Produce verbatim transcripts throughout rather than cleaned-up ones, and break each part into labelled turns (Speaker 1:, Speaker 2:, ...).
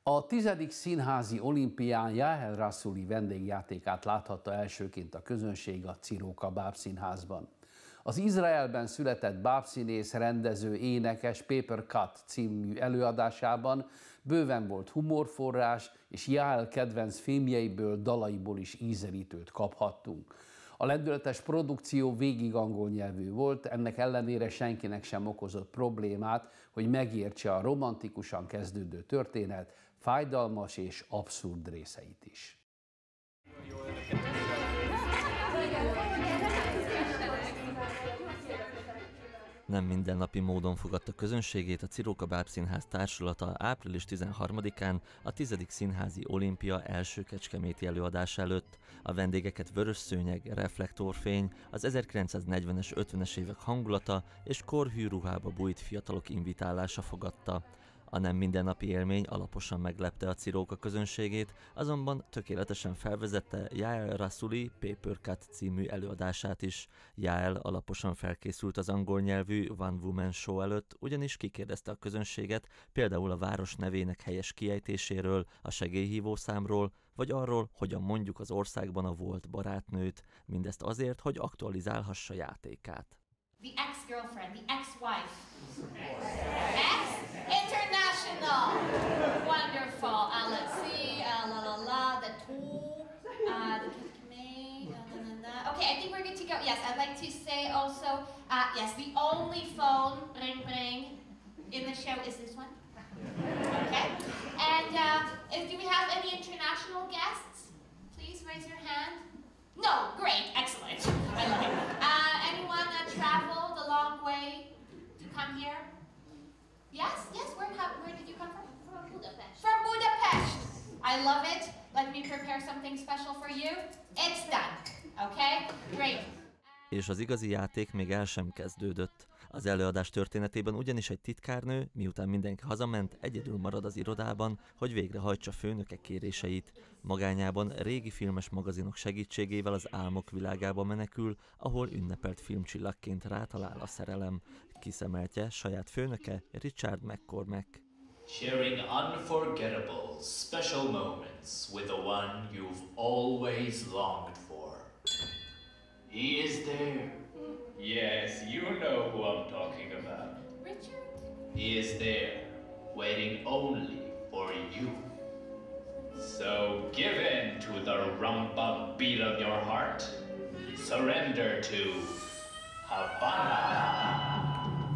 Speaker 1: A tizedik színházi olimpián Jael Rasooli vendégjátékát láthatta elsőként a közönség a Ciróka Bábszínházban. Az Izraelben született bábszínész, rendező, énekes Paper Cut című előadásában bőven volt humorforrás, és Jael kedvenc filmjeiből, dalaiból is ízelítőt kaphattunk. A lendületes produkció végig angol nyelvű volt, ennek ellenére senkinek sem okozott problémát, hogy megértse a romantikusan kezdődő történet fájdalmas és abszurd részeit is.
Speaker 2: Nem mindennapi módon fogadta közönségét a Ciróka Bábszínház társulata április tizenharmadikán a tizedik színházi olimpia első kecskeméti előadás előtt. A vendégeket vörös szőnyeg, reflektorfény, az ezerkilencszáznegyvenes, ötvenes évek hangulata és korhű ruhába bújt fiatalok invitálása fogadta. A nem mindennapi élmény alaposan meglepte a Ciróka közönségét, azonban tökéletesen felvezette Jael Rasooli Paper Cut című előadását is. Jael alaposan felkészült az angol nyelvű One Woman Show előtt, ugyanis kikérdezte a közönséget például a város nevének helyes kiejtéséről, a segélyhívószámról, vagy arról, hogyan mondjuk az országban a volt barátnőt, mindezt azért, hogy aktualizálhassa játékát.
Speaker 3: The ex-girlfriend, the ex-wife. Ex? International. Wonderful. Uh, let's see. Uh, la la la. The two. Uh, the kikme. Uh, na, na, na. Okay, I think we're good to go. Yes, I'd like to say also. Uh, yes, the only phone ring ring in the show is this one. Okay. And uh, do we have any international guests? Please raise your hand. No, great, excellent. I love it. Uh, anyone that traveled a long way to come here? Yes, yes. Where, how, where did you come from?
Speaker 4: From Budapest.
Speaker 3: From Budapest. I love it. Let me prepare something special for you. It's done. Okay, great.
Speaker 2: És az igazi játék még el sem kezdődött. Az előadás történetében ugyanis egy titkárnő, miután mindenki hazament, egyedül marad az irodában, hogy végrehajtsa főnöke kéréseit. Magányában régi filmes magazinok segítségével az álmok világába menekül, ahol ünnepelt filmcsillagként rátalál a szerelem. Kiszemeltje saját főnöke Richard McCormack.
Speaker 5: Sharing unforgettable, special moments with the one you've always longed for. He is there. Yes, you know who I'm talking about.
Speaker 3: Richard?
Speaker 5: He is there, waiting only for you. So give in to the rumba beat of your heart. Surrender to Havana.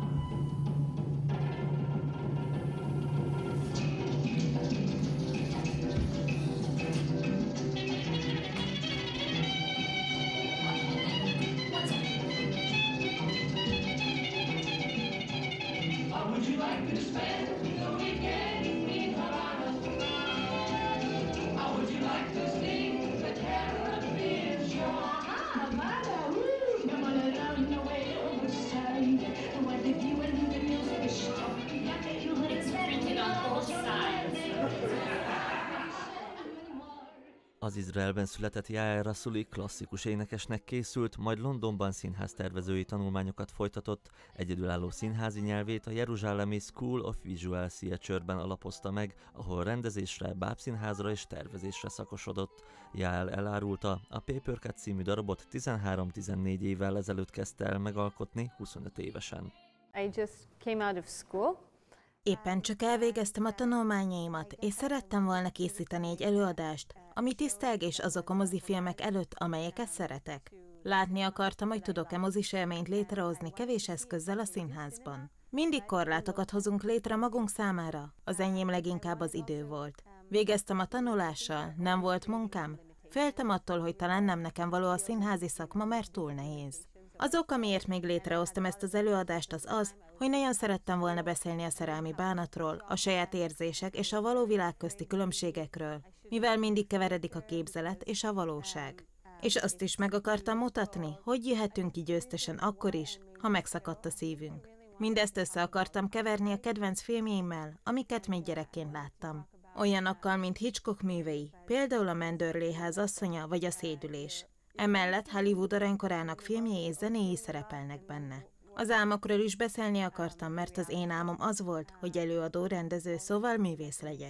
Speaker 2: Az Izraelben született Jael Rasooli klasszikus énekesnek készült, majd Londonban színháztervezői tanulmányokat folytatott, egyedülálló színházi nyelvét a jeruzsálemi School of Visual Theatre-ben alapozta meg, ahol rendezésre, bábszínházra és tervezésre szakosodott. Jael elárulta, a Paper Cut című darabot tizenhárom-tizennégy évvel ezelőtt kezdte el megalkotni, huszonöt évesen.
Speaker 6: I just came out of school.
Speaker 7: Éppen csak elvégeztem a tanulmányaimat, és szerettem volna készíteni egy előadást, ami tisztelgés azok a mozifilmek előtt, amelyeket szeretek. Látni akartam, hogy tudok-e mozis élményt létrehozni kevés eszközzel a színházban. Mindig korlátokat hozunk létre magunk számára, az enyém leginkább az idő volt. Végeztem a tanulással, nem volt munkám. Féltem attól, hogy talán nem nekem való a színházi szakma, mert túl nehéz. Az ok, amiért még létrehoztam ezt az előadást, az az, hogy nagyon szerettem volna beszélni a szerelmi bánatról, a saját érzések és a való világ közti különbségekről, mivel mindig keveredik a képzelet és a valóság. És azt is meg akartam mutatni, hogy jöhetünk ki győztesen akkor is, ha megszakadt a szívünk. Mindezt össze akartam keverni a kedvenc filmjeimmel, amiket még gyerekként láttam. Olyanokkal, mint Hitchcock művei, például a Manderley-ház asszonya vagy a Szédülés. Emellett Hollywood aranykorának filmjei és zenéi szerepelnek benne. Az álmokról is beszélni akartam, mert az én álmom az volt, hogy előadó, rendező, szóval művész legyek.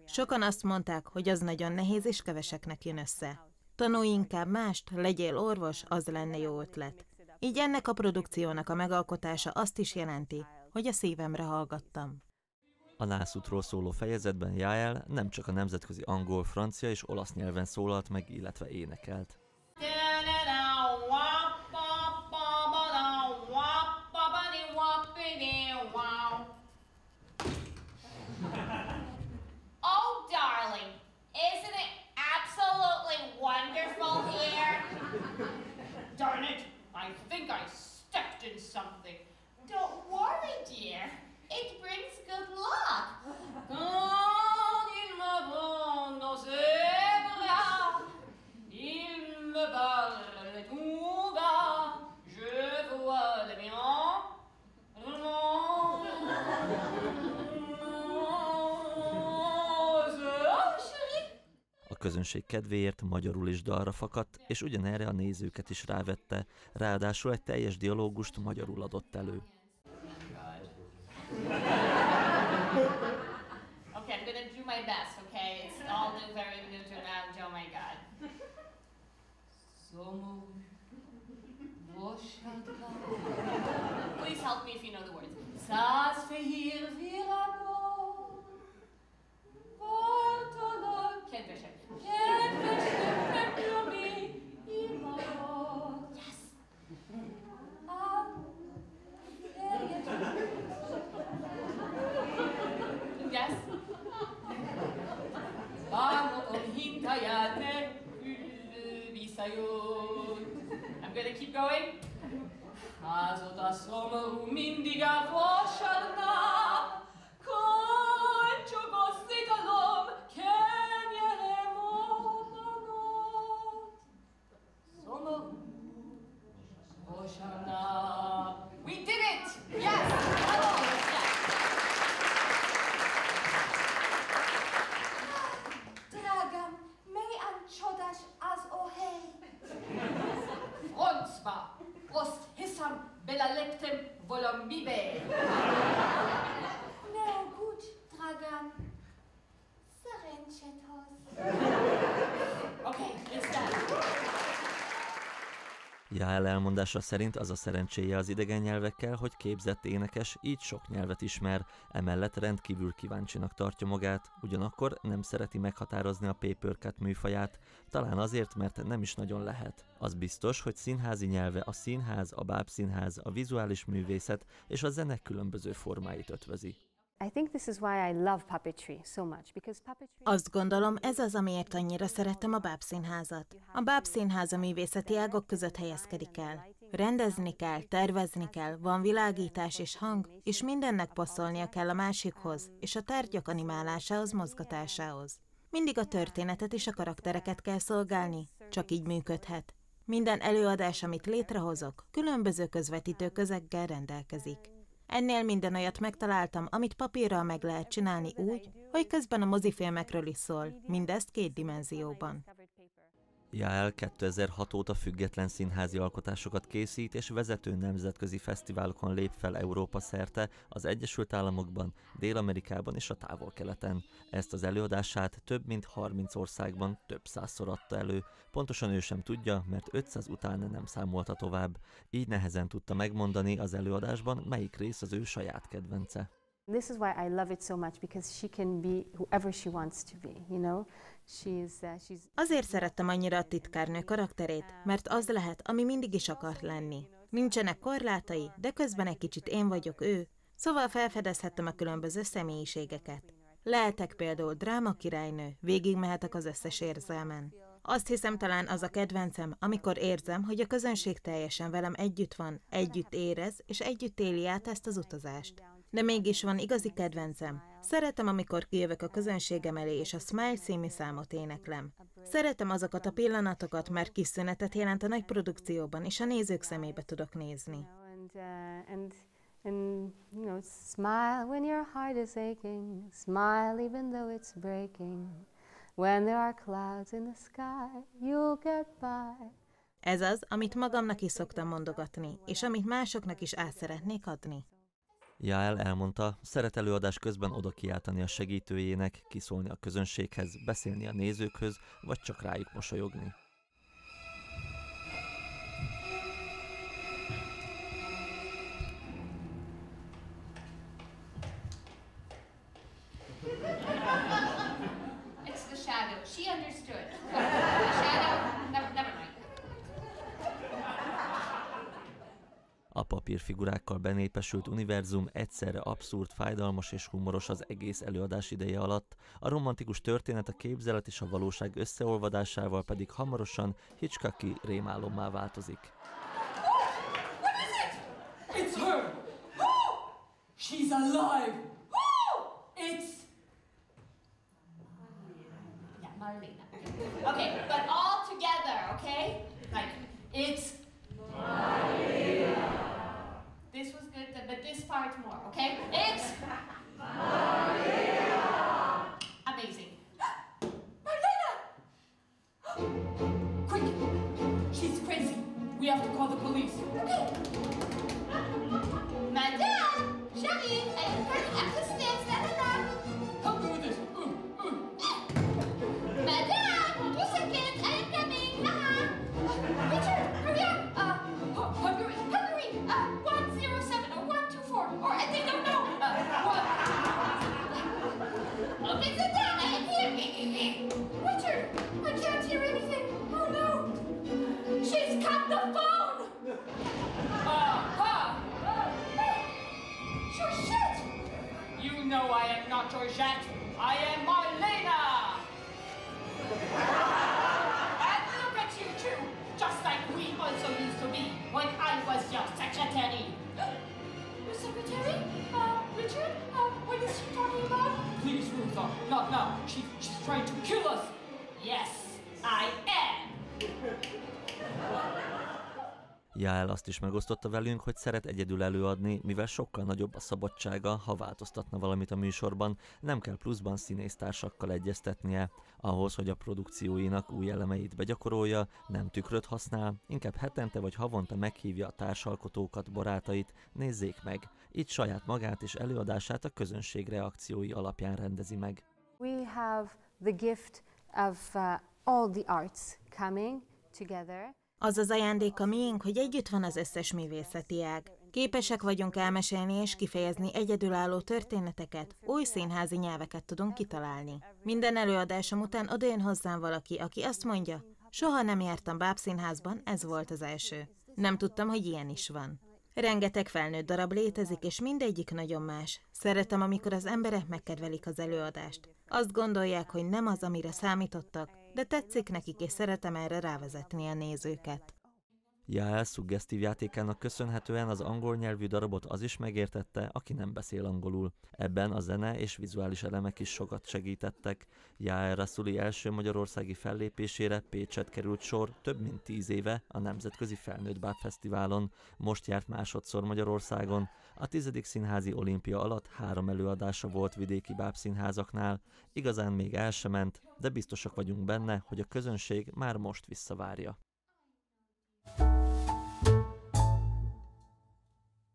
Speaker 7: Sokan azt mondták, hogy az nagyon nehéz és keveseknek jön össze. Tanulj inkább mást, legyél orvos, az lenne jó ötlet. Így ennek a produkciónak a megalkotása azt is jelenti, hogy a szívemre hallgattam.
Speaker 2: A nászútról szóló fejezetben Jael nem csak a nemzetközi angol, francia és olasz nyelven szólalt meg, illetve énekelt.
Speaker 3: Oh, darling, isn't it absolutely wonderful here? Darn it, I think I stepped in something. Don't worry, dear. It brings good luck. Quand il me vend dans ses bras, il me parle tout bas. Je vois le bien, le
Speaker 2: A közönség kedvéért magyarul is dalra fakadt, és ugyanerre a nézőket is rávette, ráadásul egy teljes dialógust magyarul adott elő.
Speaker 3: Okay, I'm gonna do my best, okay? It's all new, very new to now, oh my god. Please help me if you know the words. Sas feir virago. Portolo. Kedvesek. Kedvesek, feklomi, imagod. Yes. Ah. Yes. Vámonom hintaját meg visszajött. I'm gonna keep going. Azóta szomorú mindig a vasárnap. Kancsogos italom, kenyerem oldanat. Szomorú vasárnap. We did it! Yes! Hello! Yes! Dragam, melyen csodás az ohely! Francba! Azt hiszem, beleléptem valamibe! Ne aggódj, drágám! Szerencsét hoz! Okay, it's done!
Speaker 2: Jael elmondása szerint az a szerencséje az idegen nyelvekkel, hogy képzett énekes, így sok nyelvet ismer, emellett rendkívül kíváncsinak tartja magát, ugyanakkor nem szereti meghatározni a paper cut műfaját, talán azért, mert nem is nagyon lehet. Az biztos, hogy színházi nyelve a színház, a bábszínház, a vizuális művészet és a zene különböző formáit ötvözi.
Speaker 6: I think this is why I love puppetry so much, because puppetry...
Speaker 7: Azt gondolom, ez az, amiért annyira szerettem a bábszínházat. A bábszínház a művészeti ágok között helyezkedik el. Rendezni kell, tervezni kell, van világítás és hang, és mindennek passzolnia kell a másikhoz, és a tárgyak animálásához, mozgatásához. Mindig a történetet és a karaktereket kell szolgálni, csak így működhet. Minden előadás, amit létrehozok, különböző közvetítő közeggel rendelkezik. Ennél minden olyat megtaláltam, amit papírral meg lehet csinálni úgy, hogy közben a mozifilmekről is szól, mindezt két dimenzióban.
Speaker 2: Jael kétezer-hat óta független színházi alkotásokat készít, és vezető nemzetközi fesztiválokon lép fel Európa szerte, az Egyesült Államokban, Dél-Amerikában és a Távol-Keleten. Ezt az előadását több mint harminc országban több százszor adta elő, pontosan ő sem tudja, mert ötszáz után nem számolta tovább. Így nehezen tudta megmondani az előadásban, melyik rész az ő saját kedvence.
Speaker 6: This is why I love it so much, because she can be whoever she wants to be, you know? She's, uh, she's...
Speaker 7: Azért szerettem annyira a titkárnő karakterét, mert az lehet, ami mindig is akart lenni. Nincsenek korlátai, de közben egy kicsit én vagyok ő, szóval felfedezhettem a különböző személyiségeket. Lehetek például drámakirálynő, végigmehetek az összes érzelmen. Azt hiszem, talán az a kedvencem, amikor érzem, hogy a közönség teljesen velem együtt van, együtt érez, és együtt éli át ezt az utazást. De mégis van igazi kedvencem. Szeretem, amikor kijövök a közönségem elé, és a Smile című számot éneklem. Szeretem azokat a pillanatokat, mert kis szünetet jelent a nagy produkcióban, és a nézők szemébe tudok nézni.
Speaker 6: And, uh, and, and, you know, smile when your heart is aching, smile even though it's breaking. When there are clouds in the sky, you'll get by. Ez az, amit magamnak is szoktam mondogatni, és amit másoknak is át szeretnék adni.
Speaker 2: Jael elmondta, szeret előadás közben oda kiáltani a segítőjének, kiszólni a közönséghez, beszélni a nézőkhöz, vagy csak rájuk mosolyogni.
Speaker 3: It's the shadow. She understood. The shadow, never, never mind.
Speaker 2: A papírfigurákkal benépesült univerzum egyszerre abszurd, fájdalmas és humoros az egész előadás ideje alatt, a romantikus történet, a képzelet és a valóság összeolvadásával pedig hamarosan Hitchcocki rémálommá változik.
Speaker 3: What is it?
Speaker 4: It's her! Oh! She's alive!
Speaker 3: Oh! It's... Yeah, Marlena. Okay, but all together, okay? Like, it's... Marlena. This was good, but this part more, okay? It's... Marlena. Amazing. Marlena!
Speaker 4: Quick! She's crazy! We have to call the police!
Speaker 3: Okay. Madame! Chérie, I am coming up the stairs, da da da.
Speaker 4: Help me with this! Uh, uh.
Speaker 3: Madame! Two seconds, I am coming. Uh-huh. Richard, hurry up! Uh, Hu- Hungary, Hungary! Uh, one zero seven or one two four, or I think, don't know. Uh, one. Open the door, I am here. Richard, I can't hear anything. Oh no! She's cut the phone!
Speaker 4: Aha!
Speaker 3: Georgette!
Speaker 4: You know I am not Georgette! I am Marlena! And look at you two! Just like we also used to be when I was your secretary!
Speaker 3: Your secretary? Uh, Richard? Uh, what is she talking about?
Speaker 4: Please, Ruth, uh, not now. She, she's trying to kill us!
Speaker 3: Yes, I am!
Speaker 2: Jael azt is megosztotta velünk, hogy szeret egyedül előadni, mivel sokkal nagyobb a szabadsága, ha változtatna valamit a műsorban, nem kell pluszban színésztársakkal egyeztetnie. Ahhoz, hogy a produkcióinak új elemeit begyakorolja, nem tükröt használ, inkább hetente vagy havonta meghívja a társalkotókat, barátait, nézzék meg. Itt saját magát és előadását a közönség reakciói alapján rendezi meg.
Speaker 6: We have the gift of uh, all the arts coming together.
Speaker 7: Az az ajándék a miénk, hogy együtt van az összes művészeti ág. Képesek vagyunk elmesélni és kifejezni egyedülálló történeteket, új színházi nyelveket tudunk kitalálni. Minden előadásom után odajön hozzám valaki, aki azt mondja, soha nem jártam bábszínházban, ez volt az első. Nem tudtam, hogy ilyen is van. Rengeteg felnőtt darab létezik, és mindegyik nagyon más. Szeretem, amikor az emberek megkedvelik az előadást. Azt gondolják, hogy nem az, amire számítottak, de tetszik nekik, és szeretem erre rávezetni a nézőket.
Speaker 2: Jael szuggesztív játékának köszönhetően az angol nyelvű darabot az is megértette, aki nem beszél angolul. Ebben a zene és vizuális elemek is sokat segítettek. Jael Rassouli első magyarországi fellépésére Pécset került sor több mint tíz éve a Nemzetközi Felnőtt Bábfesztiválon. Most járt másodszor Magyarországon. A tizedik színházi olimpia alatt három előadása volt vidéki bábszínházaknál. Igazán még el sem ment, de biztosak vagyunk benne, hogy a közönség már most visszavárja.